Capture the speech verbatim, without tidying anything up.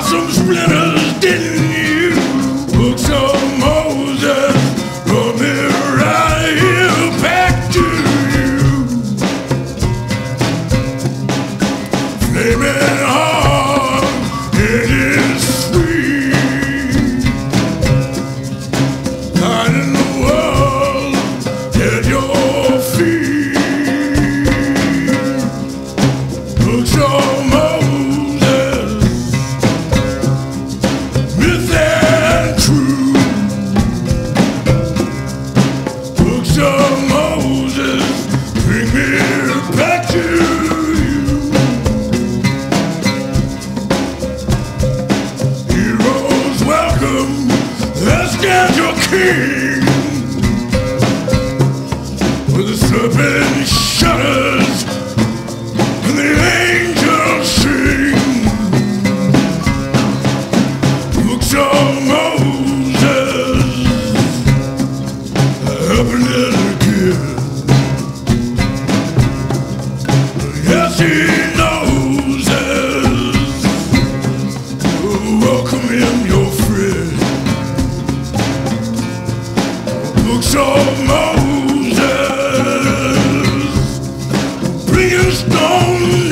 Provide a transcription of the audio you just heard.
some splinters, didn't you? Books of Moses brought me right here back to you. Flaming hard, it is sweet. Hiding the world at your feet. Books of Moses, myth and truth. Books of Moses, bring me back to you. Heroes welcome, let's get your king. With the serpent shudders and the angels sing. Books of Moses, helping little kid. Yes, he knows us. Welcome him, your friend. Books of Moses, bringing stone